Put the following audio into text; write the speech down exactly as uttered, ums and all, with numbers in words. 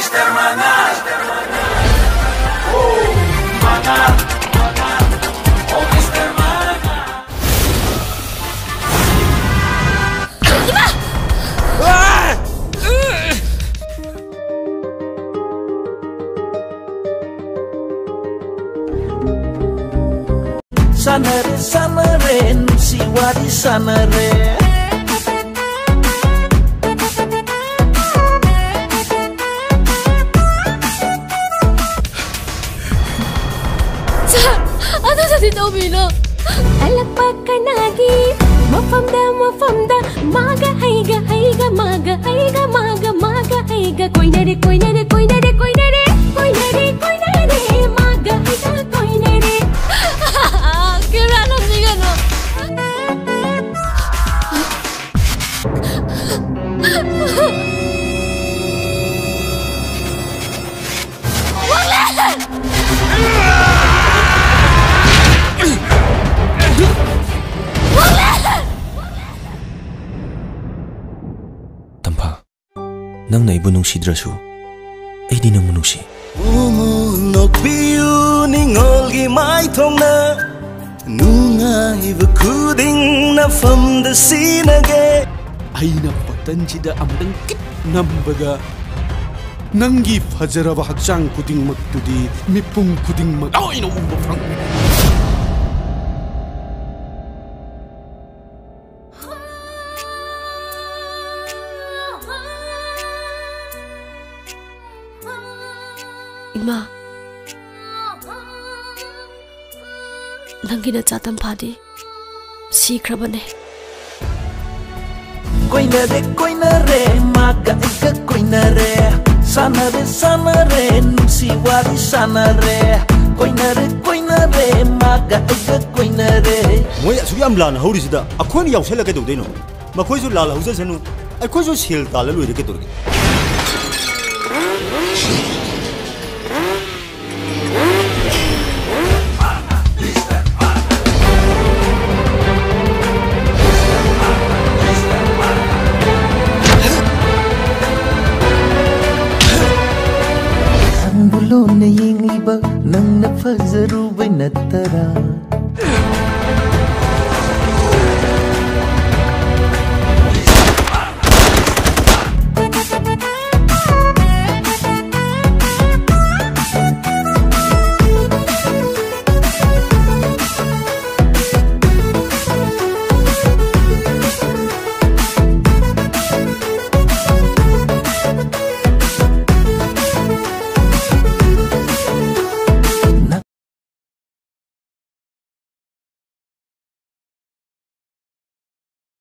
Mister Manal. Oh, Manal, Manal. Oh, Mister Manal. Sana re, sana re, nusiwari sana re. Ano sa tinawino? Alapakanagi, mafamda mafamda, maga haiga haiga maga haiga maga maga haiga koinere koinere koinere koinere koinere koinere maga haiga koinere. Kira na siya no. Wala! Tampa, nang naibo nungsidrasu, ay di nang manusi. Nokbiu ningolgi mai thongna, nungai bakuding na fam da sinage. Aina patanjida amdang kit nambaga. Nangi fajaraba hakjang kuding magtudi, mipung kuding mag. Oh, ino ubo frang. Ima, nangi na chatam phadi, sikrabane. Koinare, koinare, maga ika koinare. Sana re, sana re, nusiwari sana re. Koinare, koinare, maga ika koinare. Moi asuyam lana haurisida, akhon yausela ke dodeno. Makhoi su lala hausa sanu, akhoi su shil tala loire ke dorge. Bulo na yingiba nang nafazaru bay natara.